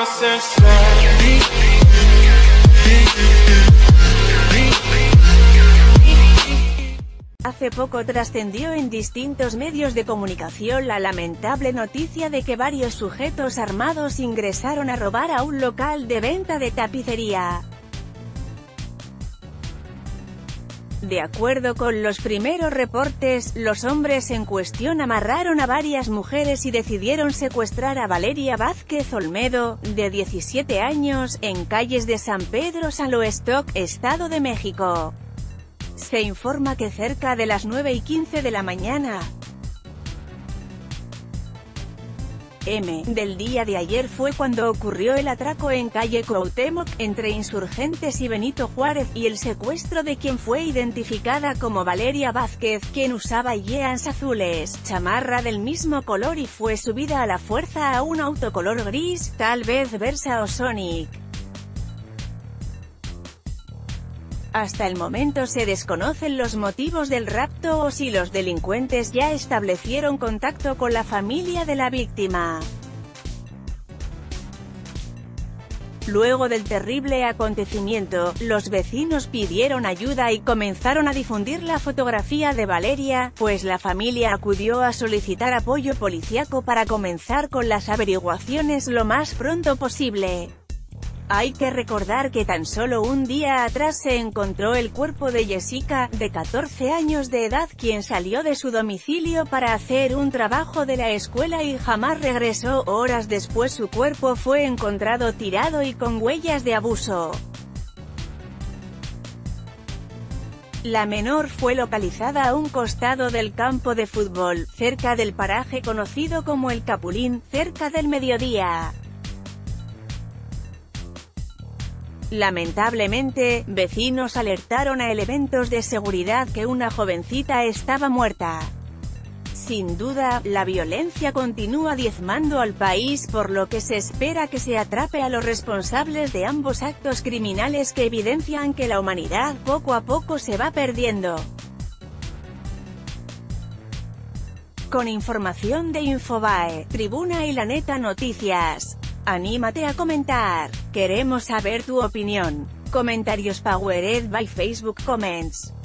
Hace poco trascendió en distintos medios de comunicación la lamentable noticia de que varios sujetos armados ingresaron a robar a un local de venta de tapicería. De acuerdo con los primeros reportes, los hombres en cuestión amarraron a varias mujeres y decidieron secuestrar a Valeria Vázquez Olmedo, de 17 años, en calles de San Pedro Salostoc, Estado de México. Se informa que cerca de las 9:15 de la mañana del día de ayer fue cuando ocurrió el atraco en calle Cuauhtémoc, entre Insurgentes y Benito Juárez, y el secuestro de quien fue identificada como Valeria Vázquez, quien usaba jeans azules, chamarra del mismo color y fue subida a la fuerza a un auto color gris, tal vez Versa o Sonic. Hasta el momento se desconocen los motivos del rapto o si los delincuentes ya establecieron contacto con la familia de la víctima. Luego del terrible acontecimiento, los vecinos pidieron ayuda y comenzaron a difundir la fotografía de Valeria, pues la familia acudió a solicitar apoyo policíaco para comenzar con las averiguaciones lo más pronto posible. Hay que recordar que tan solo un día atrás se encontró el cuerpo de Jessica, de 14 años de edad, quien salió de su domicilio para hacer un trabajo de la escuela y jamás regresó. Horas después su cuerpo fue encontrado tirado y con huellas de abuso. La menor fue localizada a un costado del campo de fútbol, cerca del paraje conocido como El Capulín, cerca del mediodía. Lamentablemente, vecinos alertaron a elementos de seguridad que una jovencita estaba muerta. Sin duda, la violencia continúa diezmando al país, por lo que se espera que se atrape a los responsables de ambos actos criminales que evidencian que la humanidad poco a poco se va perdiendo. Con información de Infobae, Tribuna y La Neta Noticias. Anímate a comentar. Queremos saber tu opinión. Comentarios powered by Facebook Comments.